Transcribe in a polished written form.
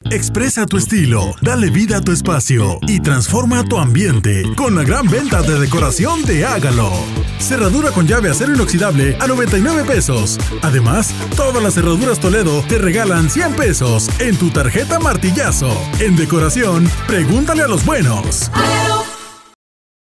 Expresa tu estilo, dale vida a tu espacio y transforma tu ambiente con la gran venta de decoración de Hágalo. Cerradura con llave acero inoxidable a 99 pesos. Además, todas las cerraduras Toledo te regalan 100 pesos en tu tarjeta Martillazo. En decoración, pregúntale a los buenos. Hágalo.